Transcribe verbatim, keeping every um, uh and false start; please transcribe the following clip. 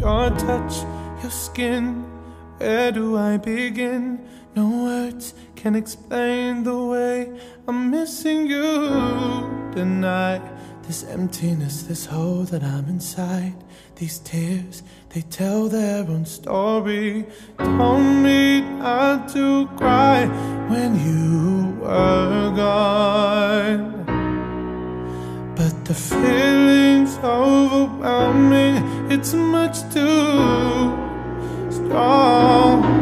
your touch, your skin. Where do I begin? No words can explain the way I'm missing you tonight. This emptiness, this hole that I'm inside. These tears, they tell their own story. Told me not to cry when you were gone, but the feeling's overwhelming. It's much too strong.